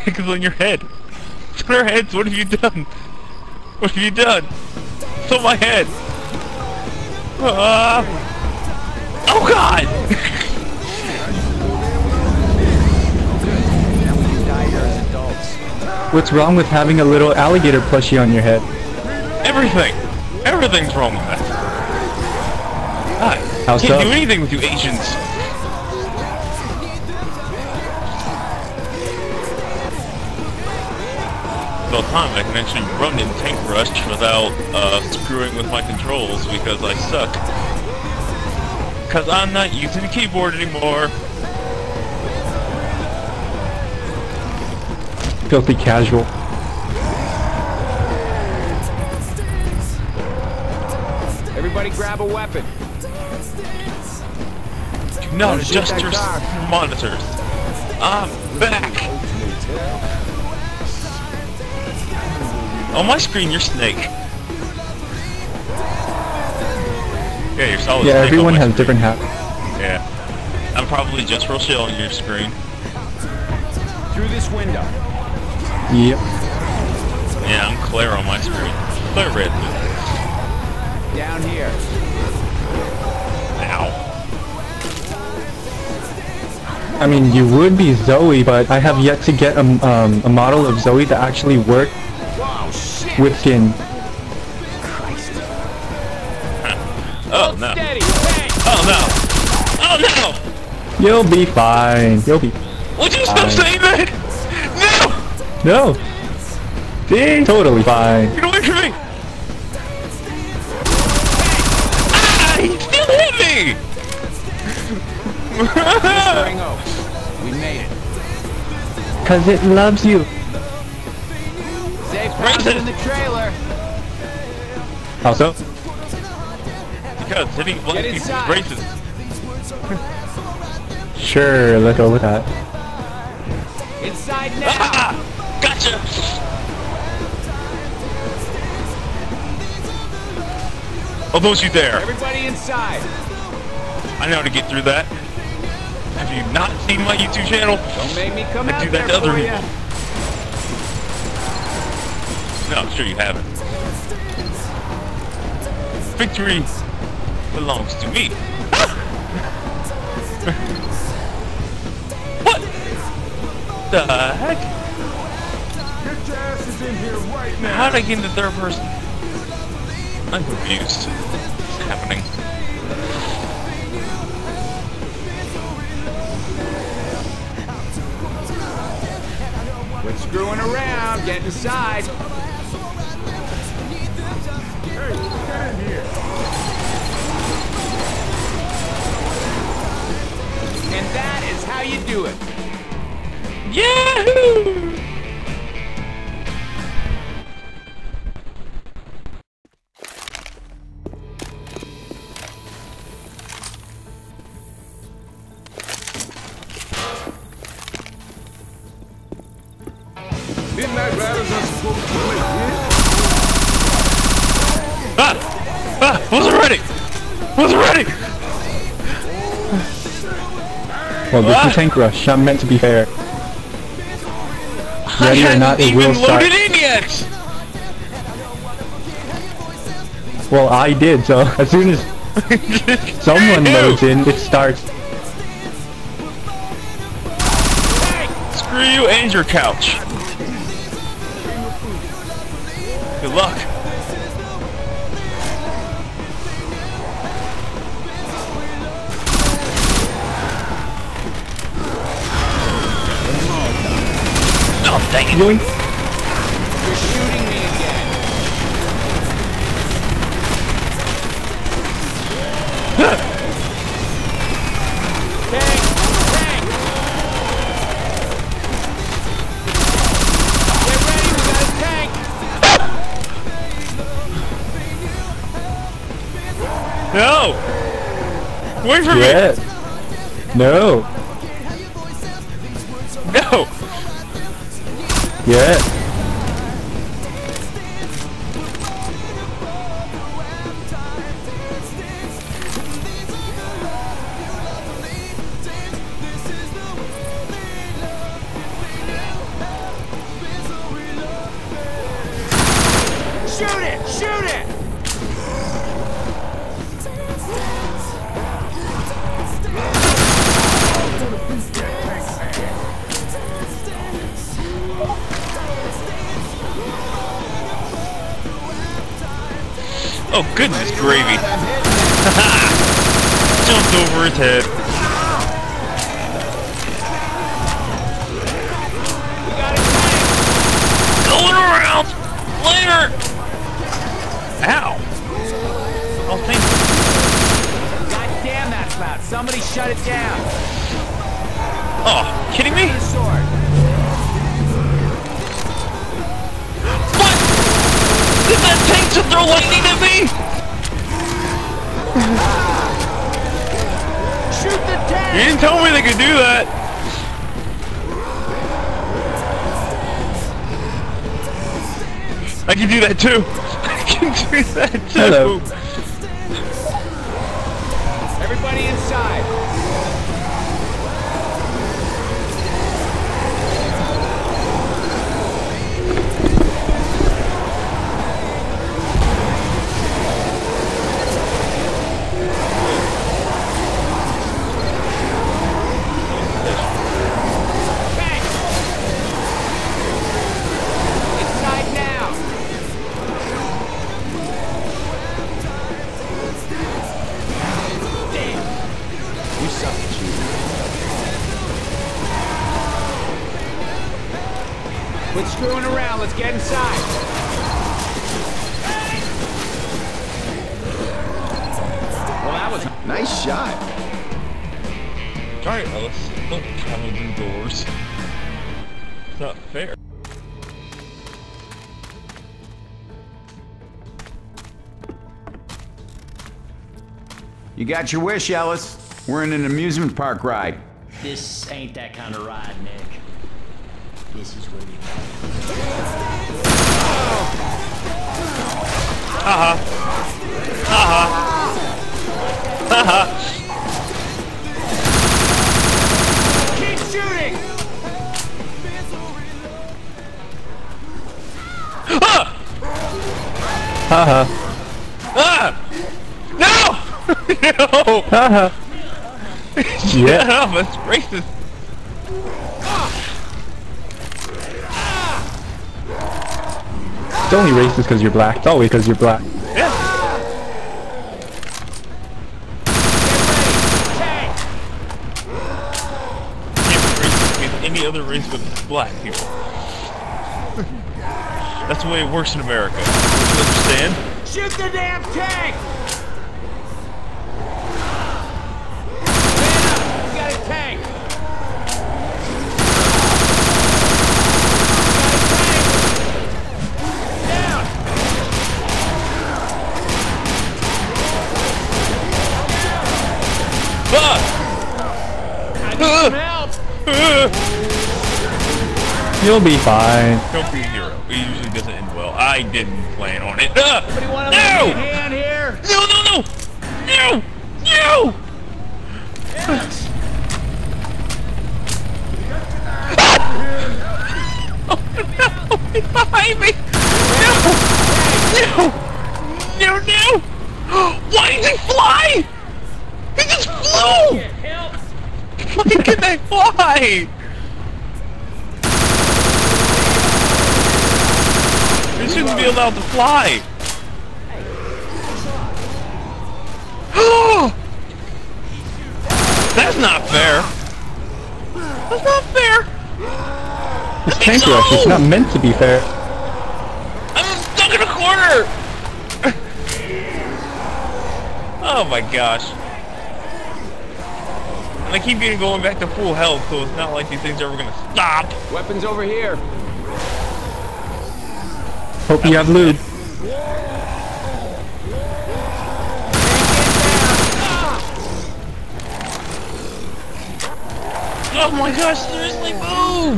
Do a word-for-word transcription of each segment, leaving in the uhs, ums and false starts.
heck is on your head? It's on our heads. What have you done? What have you done? It's on my head. Uh, oh God! What's wrong with having a little alligator plushie on your head? Everything! Everything's wrong with that. I How can't so? do anything with you Asians. It's all time I can actually run in Tank Rush without uh, screwing with my controls because I suck. Because I'm not using the keyboard anymore. Filthy casual. Everybody grab a weapon. Do not adjust your monitors. I'm back. On my screen, you're Snake. Yeah, you're solid. Yeah, Snake everyone on my has screen. different hats. Yeah. I'm probably just Rochelle on your screen. Through this window. Yep. Yeah, I'm Claire on my screen. Claire Redmond. Down here. Ow. I mean, you would be Zoe, but I have yet to get a, um, a model of Zoe that actually worked Whoa, shit. with skin. Christ. Oh no. Steady. Hey. Oh no. Oh no. You'll be fine. You'll be Would you stop fine. saying that? No! See? Totally fine. No! Get away from me! Ah! He still hit me! Spring Oaks. We made it. Cause it loves you. Safe housing in the trailer. How so? Because hitting black Get people is inside. racist. Sure, let's go with that. Inside now. Ah! Gotcha! Oh, those you there. Everybody inside. I know how to get through that. Have you not seen my YouTube channel? Don't make me come I out do that there to other for people. ya. No, I'm sure you haven't. Victory belongs to me. What the heck? Get your asses in here right now. How did I get into third person? I'm confused. What's happening? Quit screwing around. Get inside. Hey, get in here. And that is how you do it. Yahoo! Midnight Riders are supposed to play here. Ah! Ah! Wasn't ready! Wasn't ready! Well, this What? is Tank Rush. I'm meant to be fair. I Ready or hadn't not, it even will start. loaded in yet! Well, I did, so as soon as someone Ew. loads in, it starts. Screw you and your couch. Good luck. Oh, dang it. Yoink. You're shooting me again. Tank! Tank! Get ready, we got a tank! No! Wait for Yeah. No. me! No! Yeah. Shoot it! Shoot it! Oh, goodness gravy. Jumped over his head. Going around! Later! Ow! Oh, thank you. God damn that spout! Somebody shut it down! Oh, kidding me? Sword. What? Did that tank just throw lightning at me? Shoot the tank! You didn't tell me they could do that. I can do that too. I can do that too. Hello. Everybody inside! Quit screwing around, let's get inside. Well, that was Nice shot. Alright, Ellis. Don't travel indoors. It's not fair. You got your wish, Ellis. We're in an amusement park ride. This ain't that kind of ride, Nick. This is where you go. Haha. Haha. Haha. keep shooting! Ah! Haha. Ah! No! No! Haha. Shut Yeah. up, that's racist. It's only racist because you're black. It's always because you're black. Yeah. Can't be racist against any other race but black people. That's the way it works in America. Don't you understand? Shoot the damn tank! Man up! We got a tank! Fuck! I need some help! You'll be fine. Don't be a hero. It usually doesn't end well. I didn't plan on it. Ah! Anybody want to No! lend me a hand here? No, no, no! No! No! Yes. Oh no! He's behind me! No! No! No, no! Why did he fly? He just flew! Help! Why can they fly? They shouldn't be allowed to fly. That's not fair. That's not fair. It's tank rush. It's not meant to be fair. I'm stuck in a corner. Oh my gosh. And I keep getting going back to full health, so it's not like these things are ever gonna stop. Weapons over here. Hope you have lube. Oh my gosh, seriously, move!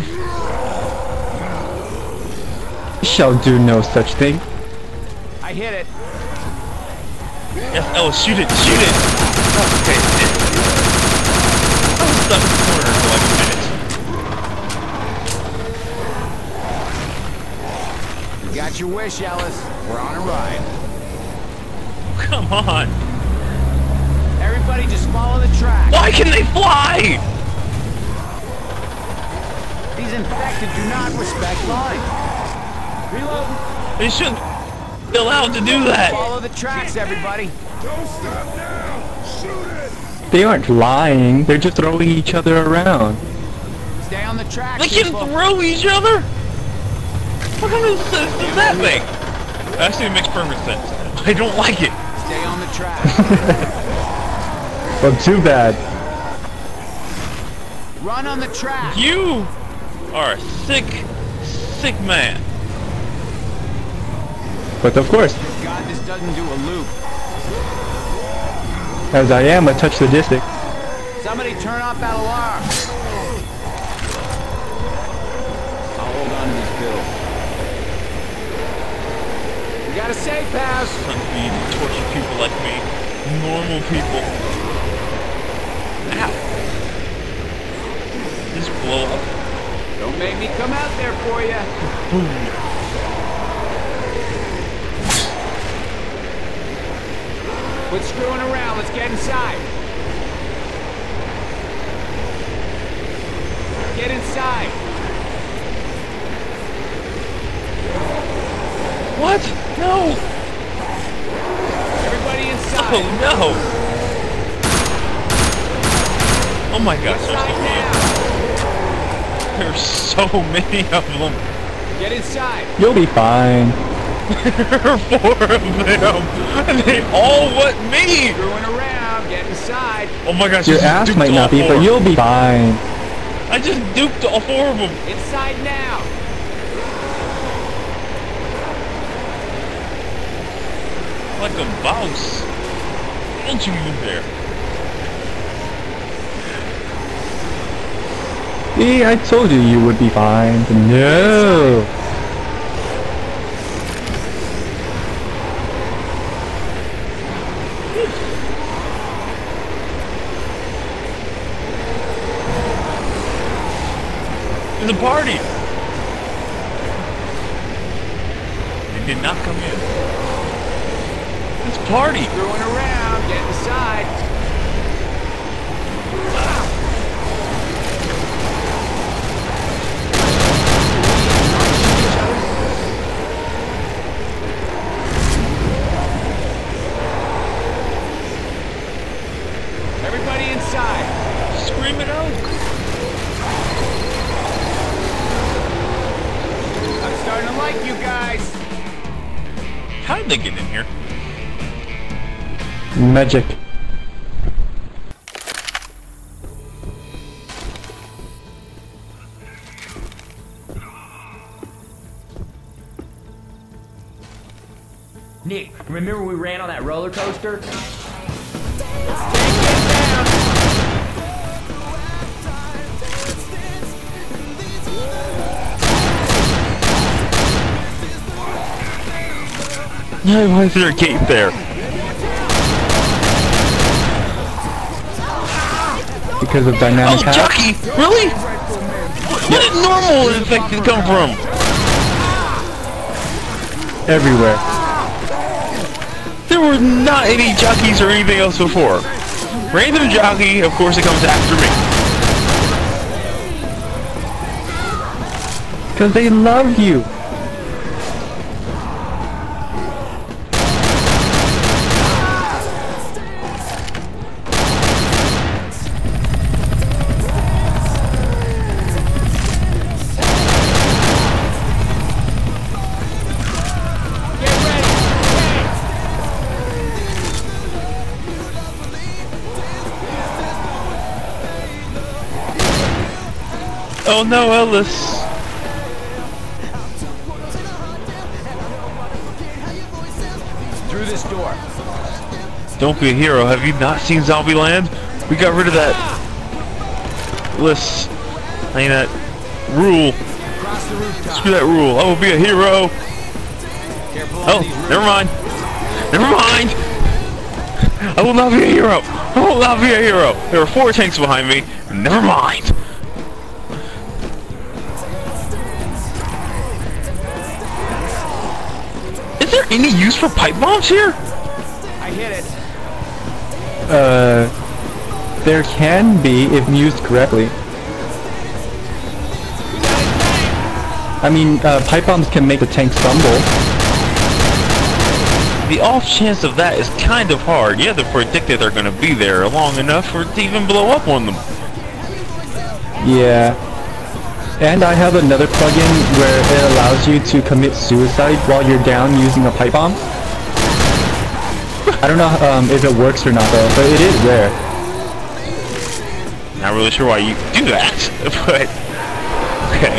Shall do no such thing. I hit it. Yes, oh, shoot it, shoot it! Oh, okay, I was stuck in the corner for like a minute. You Got your wish, Ellis. We're on a ride. Come on. Everybody just follow the track. Why can they fly? These infected do not respect lines. Reload. They shouldn't be allowed to do that. Follow the tracks, everybody. Don't stop now! Shoot it! They aren't lying. They're just throwing each other around. Stay on the track, They can people. throw each other? What kind of sense does that make? Actually, it makes perfect sense. I don't like it. Stay on the track. Well, too bad. Run on the track. You are a sick, sick man. But of course, God, this doesn't do a loop. as I am a touch sadistic. Somebody turn off that alarm. I'll hold on to this bill. We got a safe pass. Trying to be torture people like me. Normal people. Ow. Just blow up. Don't make me come out there for you. Boom. Quit screwing around. Let's get inside. Get inside. What? No. Everybody inside. Oh no. Oh my gosh, there's so Inside many. now. There's so many of them. Get inside. You'll be fine. There are four of them, and they all want me. Screwing around. Get inside. Oh my gosh, Your I just ass duped might all not be, four. but you'll be fine. I just duped all four of them. Inside now. Like a mouse. Don't you even dare. See, I told you you would be fine. No. There's a party. They did not come in. It's party. Screwing around. Get inside. Everybody inside. Scream it out. I'm starting to like you guys. How did they get in here? Magic. Nick, remember we ran on that roller coaster? Why is there a gate there? Because of dynamic Oh, hack. Chucky! Really? Where did normal infected come from? Everywhere. There were not any jockeys or anything else before. Random jockey, of course, it comes after me. Because they love you. Oh no, Ellis. Through this door. Don't be a hero. Have you not seen Zombieland? We got rid of that list. I mean that rule. Across the rooftop. Screw that rule. I will be a hero. Careful on Oh, these roofs. never mind. Never mind. I will not be a hero. I will not be a hero. There are four tanks behind me. Never mind. there any use for pipe bombs here? I hit it. Uh, there can be if used correctly. I mean, uh, pipe bombs can make the tank stumble. The off chance of that is kind of hard. You have to predict that they're going to be there long enough for it to even blow up on them. Yeah. And I have another plugin where it allows you to commit suicide while you're down using a pipe bomb. I don't know um, if it works or not though, but it is rare. Not really sure why you do that, but okay.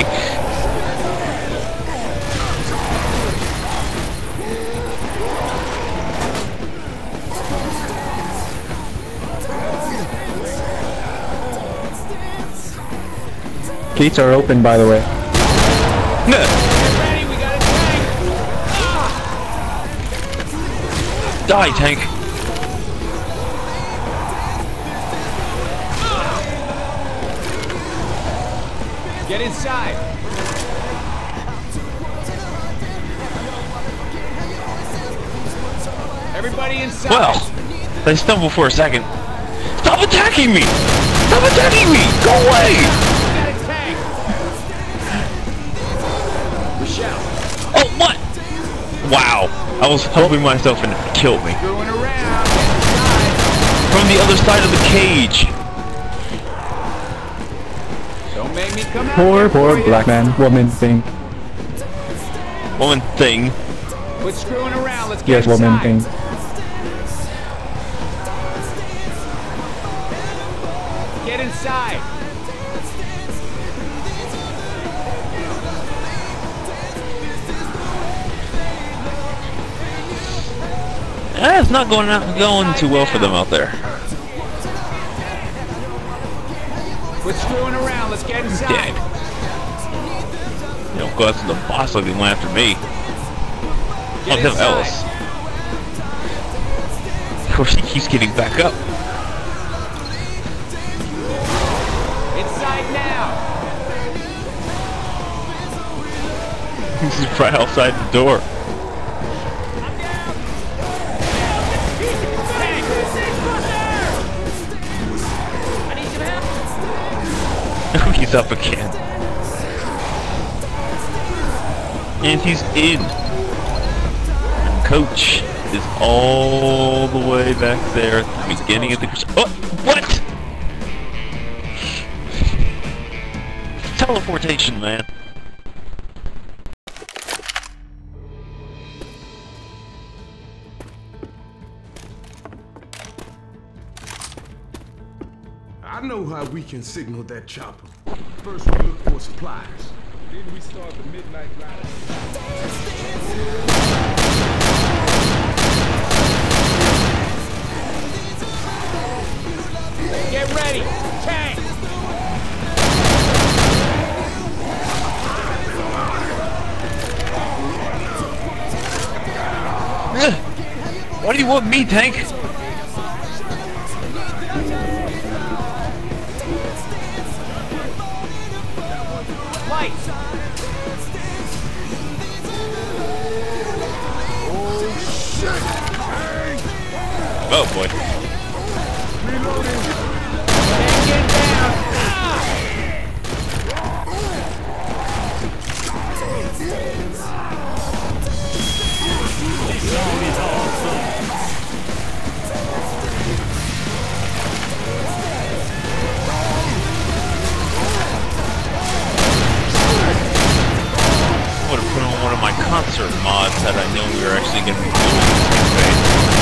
Gates are open, by the way. Get ready, we got a tank! Die, tank. Get inside. Everybody inside. Well, they stumbled for a second. Stop attacking me! Stop attacking me! Go away! We got a tank. Michelle. Oh, what? Wow. I was helping myself and it killed me. Screwing around. Get inside. From the other side of the cage. Don't make me come out Poor, here poor for black man, woman thing. Woman thing. Quit screwing around. Let's get Yes, woman inside. thing. Get inside. Eh, it's not going out, going too well for them out there. Quit screwing around. Let's get inside. Dead. You don't go after the boss like they went after me. Get I'll have inside. Ellis. Of course, he keeps getting back up. Inside now. He's right outside the door. He's up again. And he's in. And Coach is all the way back there at the beginning of the... Oh, what? Teleportation, man. I know how we can signal that chopper. First we look for supplies. Then we start the midnight ride. Get ready. Tank. Why do you want me, tank? Lights. Oh boy. Tank, get down. I would have put on one of my concert mods had I known we were actually going to be doing this campaign.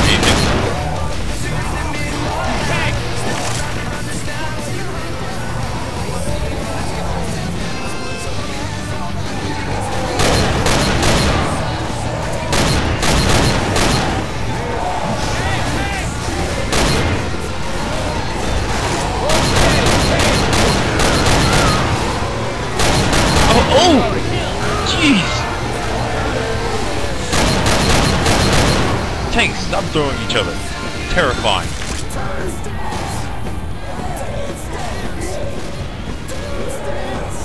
Oh, oh! Jeez! Tanks, stop throwing each other. Terrifying.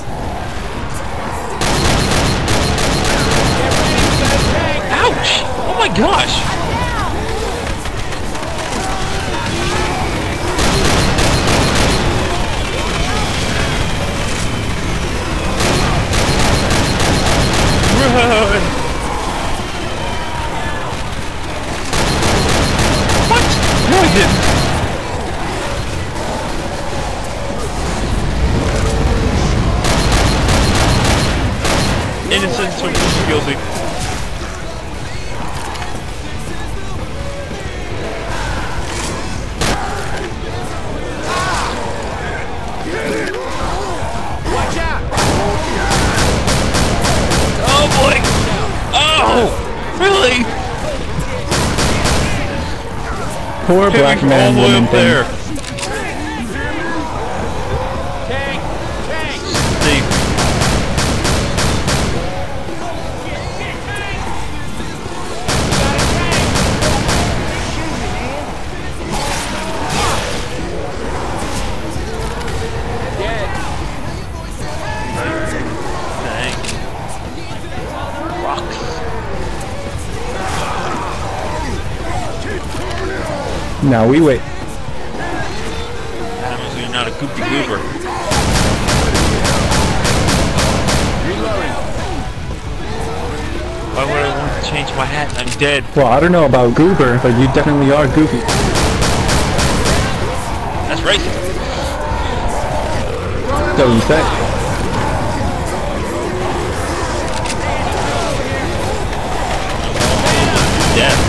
Ouch! gosh! Run! What? No, I didn't. Innocent until proven guilty. Watch out! Oh boy! Oh! Really? Poor Hit black me from man all the way woman up there. thing. Tank! Tank! See. Dead. Thank. Rocks. Now we wait. That means you're not a goopy goober. Reloading. Why would I want to change my hat? I'm dead. Well, I don't know about goober, but you definitely are goofy. That's racist. So you say. Death.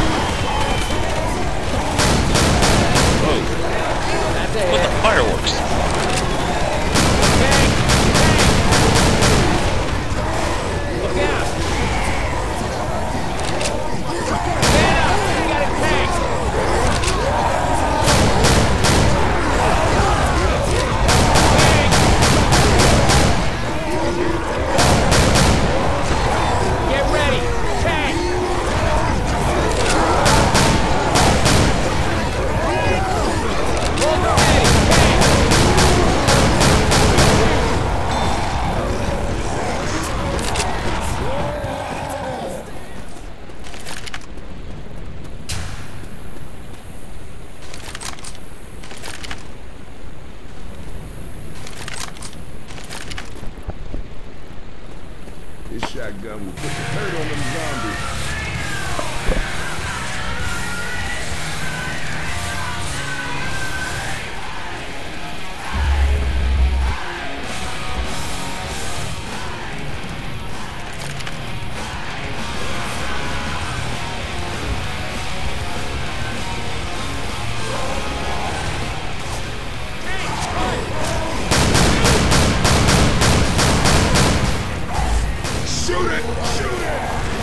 Whoa. What the fireworks? Tank! Look out! Man up! We got a tank! Tank! Get ready! Tank! Hold steady! Tank! This shotgun will put the hurt on them zombies. Shoot it! Shoot it!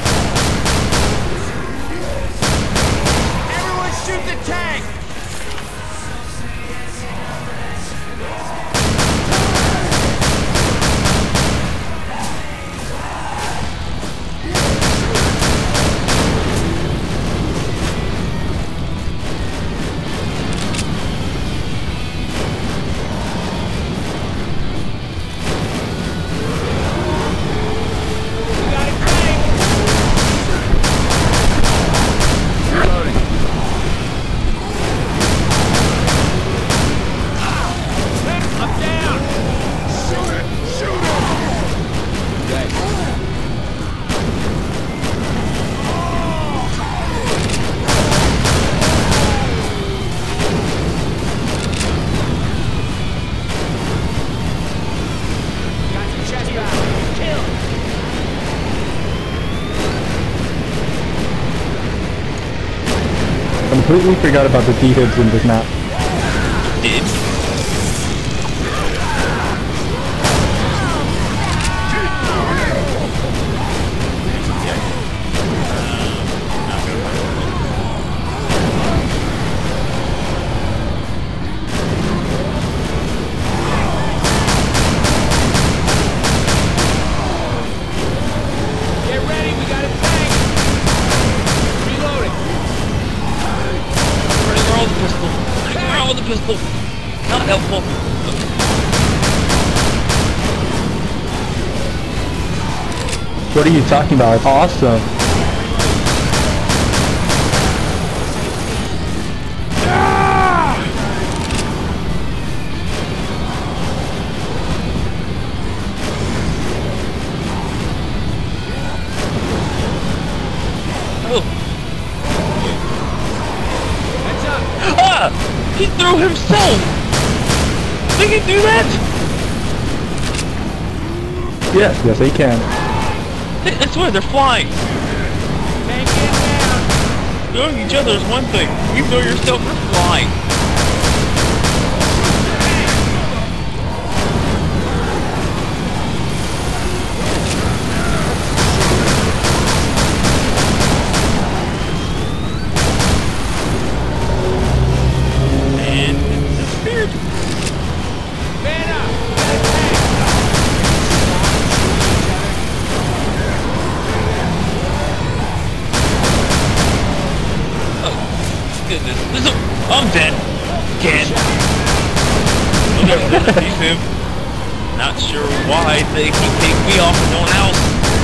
Everyone shoot the tank! We got a tank! Reloading. I'm down! Shoot it! Shoot it! Okay. Got your chest out. Kill! Completely forgot about the defibs in this map. Did? Get ready, we got a tank! Reloading. Running around with the pistol. Running around with the pistol. Not helpful. What are you talking about? Awesome. He threw himself! They can do that? Yes, yes, they can. They, I swear, they're flying. Tank in there. Throwing each other is one thing. You throw yourself, you're flying. And it disappeared. Man up. Goodness, this is a, I'm dead. Again. I'll never defeat him. Not sure why they keep taking me off and no one else.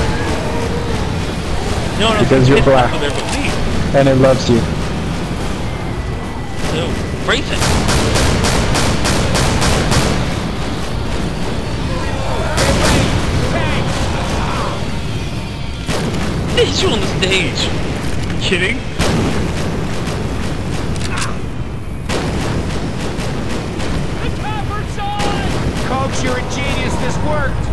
No one else Because is you're pissed black. off of there but me. And it loves you. So, race it. It's you on the stage. Kidding? Coach, you're a genius. This worked.